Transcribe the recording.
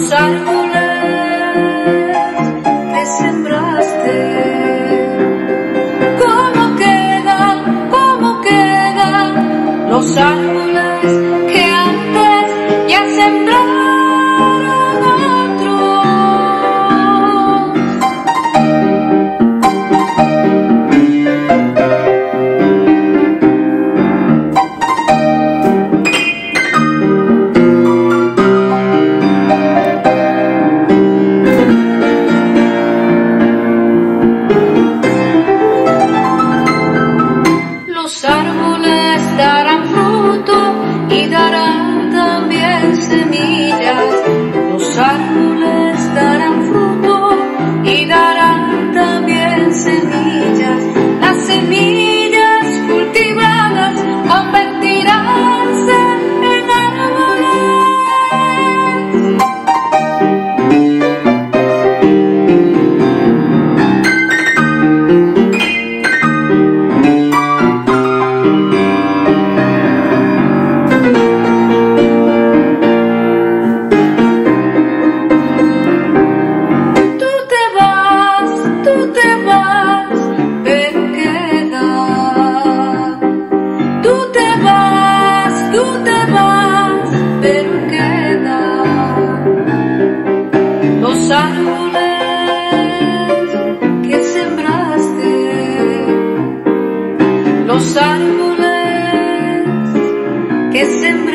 los árboles que sembraste. ¿Cómo quedan los árboles que antes ya sembraron otros? Los árboles darán fruto y darán también semillas. Los árboles darán fruto y darán también semillas. Las semillas cultivadas convertiránse en árboles. Los árboles que sembraste, los árboles que sembraste.